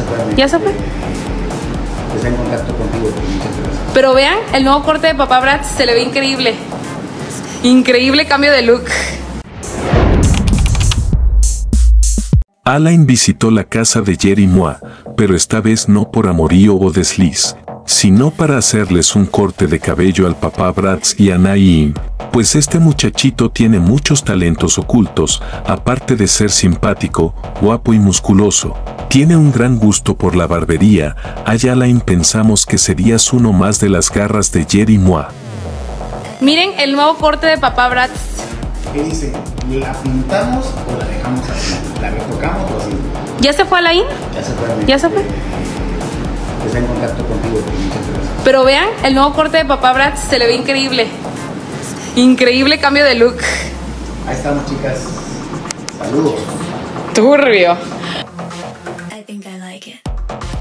¿Ya se fue? Está en contacto contigo, pero muchas gracias. Pero vean, el nuevo corte de Papá Bratz se le ve increíble. Increíble cambio de look. Alain visitó la casa de Jerry Mois, pero esta vez no por amorío o desliz, sino para hacerles un corte de cabello al Papá Bratz y a Naïm, pues este muchachito tiene muchos talentos ocultos, aparte de ser simpático, guapo y musculoso. Tiene un gran gusto por la barbería. A Alain pensamos que serías uno más de las garras de Jerry Mois. Miren el nuevo corte de Papá Bratz. ¿Qué dice? ¿La pintamos o la dejamos así? ¿La retocamos o así? ¿Ya se fue Alain? Ya se fue. ¿Ya se fue? Está en contacto contigo, pero muchas gracias. Pero vean, el nuevo corte de Papá Bratz se le ve increíble. Increíble cambio de look. Ahí estamos, chicas. Saludos. Turbio. I think I like it.